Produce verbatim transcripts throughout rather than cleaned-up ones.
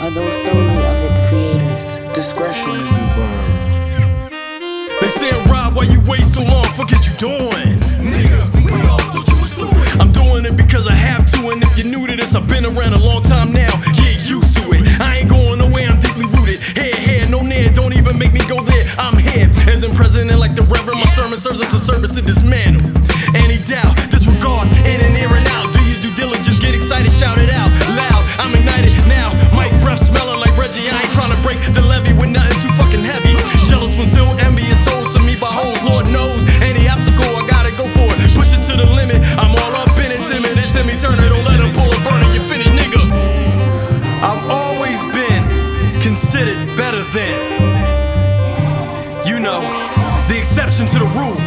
are those solely of its creators. Discretion is advised. They saying, Rob, why you wait so long? Fuck is you doing? Nigga, we all thought you was doing. I'm doing it because I have to, and if you're new to this, I've been around a long time now. Get used to it. I ain't going nowhere, I'm deeply rooted. Here, here, no near, don't even make me go there. I'm here, as in president like the reverend. My sermon serves as a service to dismantle any doubt, disregard, in and near and out. Do your due diligence, get excited, shout it out loud. I'm ignited now, mic breath smelling like Reggie. I ain't trying to break the levee with nothing too fucking heavy. Jealous when still envious holds to me by hold. Lord knows, any obstacle, I gotta go for it. Push it to the limit, I'm all up in it, timid, it's in me, turn it, don't let him pull a burner, you finished, nigga. I've always been considered better than, you know, the exception to the rule.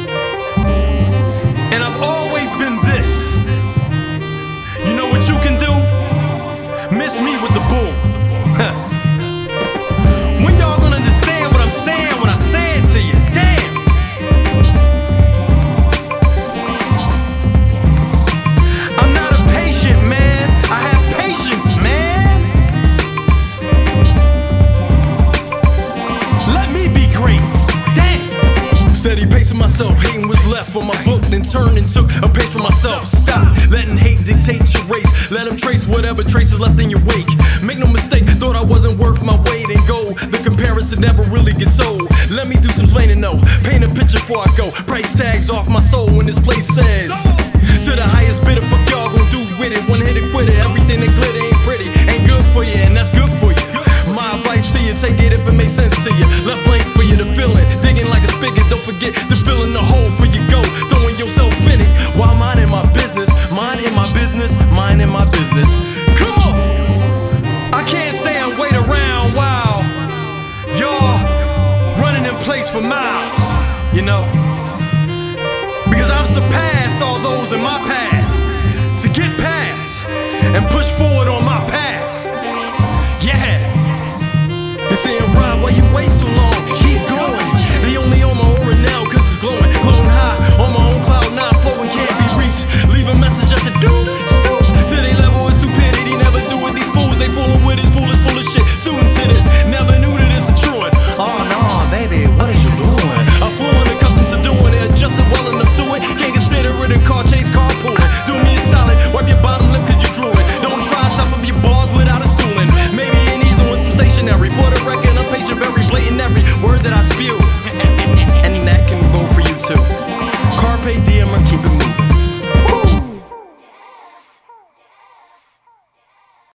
And I've always been this. You know what you can do? Miss me with the boom. When y'all gonna understand what I'm saying when I say it to you? Damn. I'm not a patient man, I have patience, man. Let me be great. Damn. Steady pacing myself, hating what's left for my book, then turned and took a page for myself. Stop letting hate dictate your race. Let them trace whatever traces left in your wake. Make no mistake, thought I wasn't worth my weight in gold. The comparison never really gets old. Let me do some explaining, no. Paint a picture before I go. Price tags off my soul when this place says to the highest bidder, fuck y'all gon' do with it. One hit it, quit it. Everything that glitter ain't pretty, ain't good for you, and that's good for you. My advice to you, take it if it makes sense to you. Left blank for you to fill it. Digging like a spigot, don't forget to fill in the hole for you go. Throwing yourself in it while minding my business. Mind in my business, mind in my business. Come on! I can't stay and wait around while y'all running in place for miles, you know? Because I've surpassed all those in my past to get past and push forward